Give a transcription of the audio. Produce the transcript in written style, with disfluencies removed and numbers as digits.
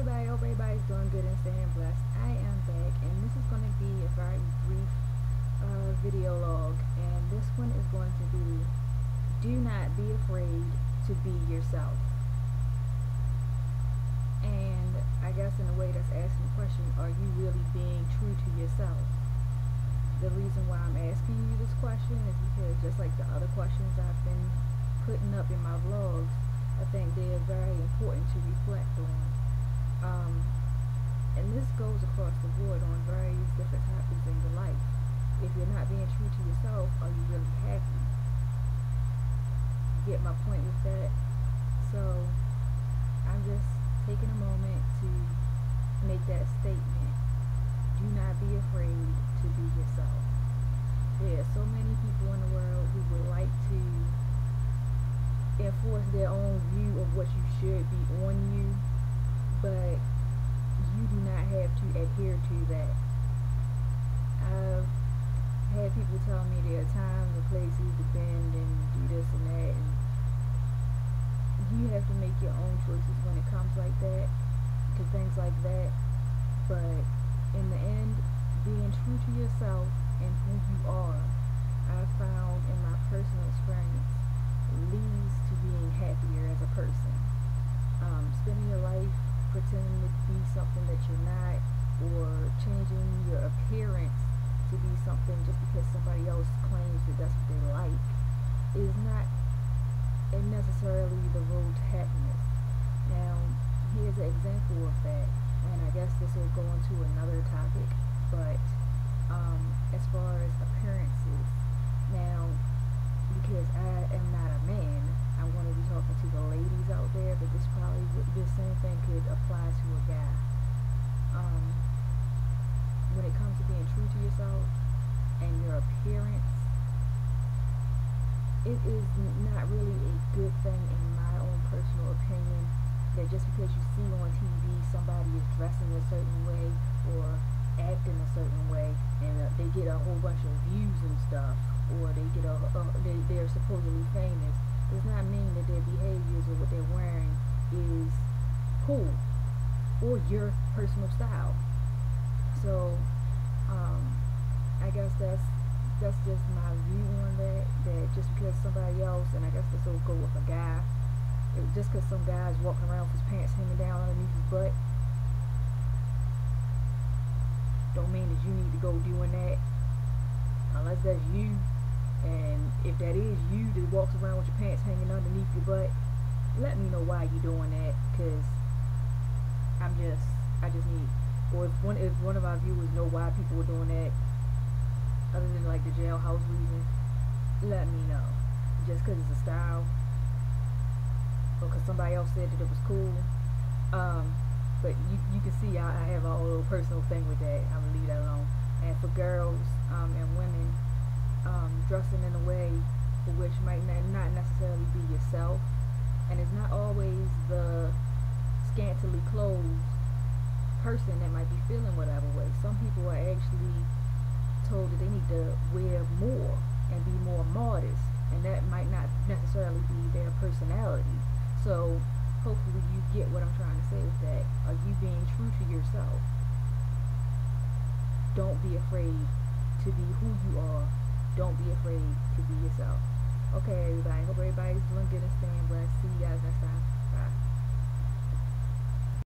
everybody, hope everybody's doing good and staying blessed. I am back, and this is going to be a very brief video log, and this one is going to be, do not be afraid to be yourself. And I guess in a way that's asking the question, are you really being true to yourself? The reason why I'm asking you this question is because just like the other questions I've been putting up in my vlogs, I think they are very important to reflect on. And this goes across the board on various different topics in your life. If you're not being true to yourself, are you really happy? Get my point with that? So I'm just taking a moment to make that statement. Do not be afraid to be yourself. There are so many people in the world who would like to enforce their own view of what you should be on you, but you do not have to adhere to that. I've had people tell me there are times and places to bend and do this and that, and you have to make your own choices when it comes like that, to things like that. But in the end, being true to yourself and who you are, I've found in my personal experience, leads to being happier as a person. Spending your life pretending to be something that you're not, or changing your appearance to be something just because somebody else claims that that's what they like, is not necessarily the road to happiness. Now, here's an example of that, and I guess this will go into another topic, but as far as appearances, now, because I am not a man, I'm going to be talking to the ladies out there, but this same thing could apply to a guy. When it comes to being true to yourself and your appearance, it is not really a good thing, in my own personal opinion, that just because you see on TV somebody is dressing a certain way or acting a certain way, and they get a whole bunch of views and stuff, or they get they're supposedly famous, does not mean that their behaviors or what they're wearing is cool or your personal style. So I guess that's just my view on that, that just because somebody else, and I guess this will go with a guy, just because some guy's walking around with his pants hanging down underneath his butt, don't mean that you need to go doing that, unless that's you. And if that is you that walks around with your pants hanging underneath your butt, let me know why you're doing that, because I just need, or if one of our viewers know why people are doing that, other than like the jailhouse reason, let me know. Just because it's a style, or because somebody else said that it was cool. But you can see I have a little personal thing with that. I'm gonna leave that alone. And for girls and women, dressing in a way for which might not necessarily be yourself, and it's not always the scantily clothed person that might be feeling whatever way. Some people are actually told that they need to wear more and be more modest, and that might not necessarily be their personality. So hopefully you get what I'm trying to say with that. Are you being true to yourself? Don't be afraid to be who you are. Don't be afraid to be yourself. Okay, everybody. Hope everybody's doing good and staying blessed. See you guys next time.